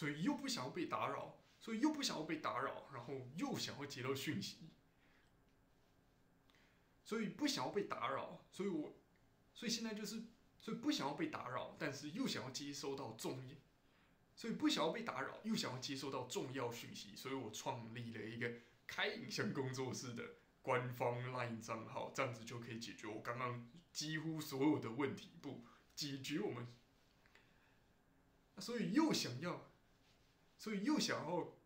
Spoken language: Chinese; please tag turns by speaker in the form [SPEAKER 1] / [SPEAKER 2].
[SPEAKER 1] 所以又不想要被打扰，然后又想要接到讯息，所以不想要被打扰，所以现在就是所以不想要被打扰，但是又想要接收到所以不想要被打扰，又想要接收到重要讯息，所以我创立了一个开影像工作室的官方 LINE 账号，这样子就可以解决我刚刚几乎所有的问题，不解决我们，所以又想要